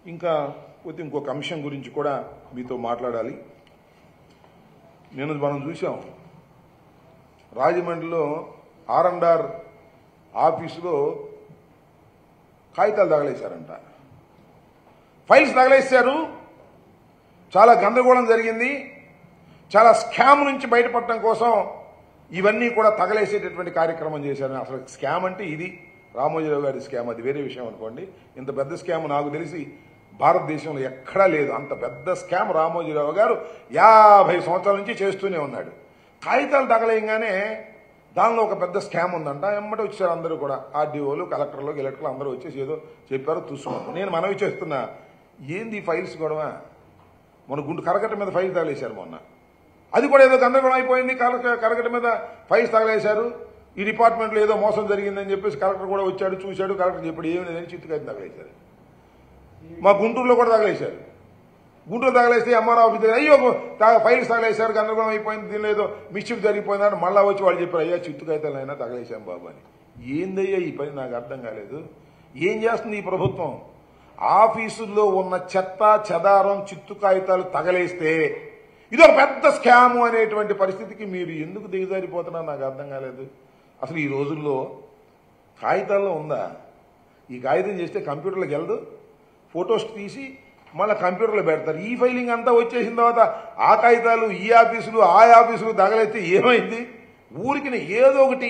ఇంకా పోతే ఇంకొక అంశం గురించి కూడా మీతో మాట్లాడాలి. మనం చూసాం రాజమండ్రిలో R&R ఆఫీసులో కాగితాలు తగలేశారంట, ఫైల్స్ తగలేశారు. చాలా గందరగోళం జరిగింది. చాలా స్కామ్ నుంచి బయటపడటం కోసం ఇవన్నీ కూడా తగలేసేటటువంటి కార్యక్రమం చేశారు. అసలు స్కామ్ అంటే ఇది రామోజీరావు గారి స్కామ్, అది వేరే విషయం అనుకోండి. ఇంత పెద్ద స్కామ్ నాకు తెలిసి భారతదేశంలో ఎక్కడా లేదు. అంత పెద్ద స్కామ్ రామోజీరావు గారు 50 సంవత్సరాల నుంచి చేస్తూనే ఉన్నాడు. కాగితాలు తగలేయంగానే దానిలో ఒక పెద్ద స్కామ్ ఉందంట. ఎమ్మటి వచ్చారు అందరూ కూడా, ఆర్డీఓలు, కలెక్టర్లు, ఎలక్టర్లు అందరూ వచ్చేసి ఏదో చెప్పారు, చూసుకున్నాం. నేను మనవి చేస్తున్నా, ఏంది ఫైల్స్ గొడవ? మన కరకట్ట మీద ఫైల్ తగలేశారు మొన్న, అది కూడా ఏదో గందరగోళం అయిపోయింది. కరకట్ట మీద ఫైల్స్ తగలేశారు, ఈ డిపార్ట్మెంట్లో ఏదో మోసం జరిగిందని చెప్పేసి కలెక్టర్ కూడా వచ్చాడు, చూశాడు. కలెక్టర్ చెప్పాడు ఏమి లేదని చిత్తుకాయలు తగలేశారు. మా గుంటూరులో కూడా తగలేశారు. గుంటూరు తగలేస్తే ఎంఆర్ ఆఫీస్ అయ్యో ఫైల్స్ తగలేశారు, గందరగోళం అయిపోయింది, దీనిలో ఏదో మిస్చిఫ్ జరిగిపోయిందని మళ్ళా వచ్చి వాళ్ళు చెప్పారు, అయ్యా చిత్తుకాయతలైనా తగలేశాం బాబు అని. ఏందయ్యా ఈ పని? నాకు అర్థం కాలేదు. ఏం చేస్తుంది ఈ ప్రభుత్వం? ఆఫీసుల్లో ఉన్న చెత్త చెదారం చిత్తు కాగితాలు తగలేస్తే ఇదొక పెద్ద స్కాము అనేటువంటి పరిస్థితికి మీరు ఎందుకు దిగజారిపోతున్నారు నాకు అర్థం కాలేదు. అసలు ఈ రోజుల్లో కాగితాల్లో ఉందా? ఈ కాగితం చేస్తే కంప్యూటర్లోకి వెళ్ళదు, ఫొటోస్ తీసి మళ్ళీ కంప్యూటర్లో పెడతారు. ఈ ఫైలింగ్ అంతా వచ్చేసిన తర్వాత ఆ కాగితాలు ఈ ఆఫీసులు ఆ ఆఫీసులు తగలైతే ఏమైంది? ఊరికి ఏదో ఒకటి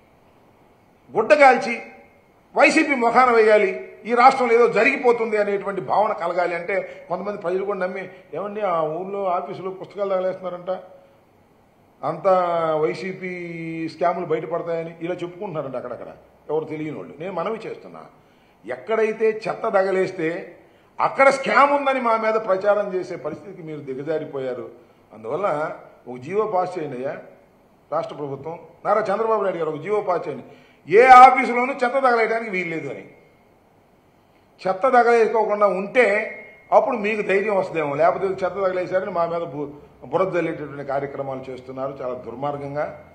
గుడ్డ కాల్చి వైసీపీ ముఖాన వేయాలి, ఈ రాష్ట్రంలో ఏదో జరిగిపోతుంది అనేటువంటి భావన కలగాలి అంటే కొంతమంది ప్రజలు కూడా నమ్మి, ఏమండి ఆ ఊళ్ళో ఆఫీసులో పుస్తకాలు తగలేస్తున్నారంట, అంతా వైసీపీ స్కాములు బయటపడతాయని ఇలా చెప్పుకుంటున్నారంట అక్కడక్కడ ఎవరు తెలియని వాళ్ళు. నేను మనవి చేస్తున్నా, ఎక్కడైతే చెత్త తగలేస్తే అక్కడ స్కామ్ ఉందని మా మీద ప్రచారం చేసే పరిస్థితికి మీరు దిగజారిపోయారు. అందువల్ల ఒక జీవో పాస్ చేయండి అయ్యా రాష్ట్ర ప్రభుత్వం. నారా చంద్రబాబు నాయుడు గారు ఒక జీవో పాస్ చేయండి, ఏ ఆఫీసులోనూ చెత్త తగలేయడానికి వీల్లేదు అని. చెత్త తగలేసుకోకుండా ఉంటే అప్పుడు మీకు ధైర్యం వస్తుందేమో. లేకపోతే చెత్త తగలేశారని మా మీద బురద జల్లేటటువంటి కార్యక్రమాలు చేస్తున్నారు చాలా దుర్మార్గంగా.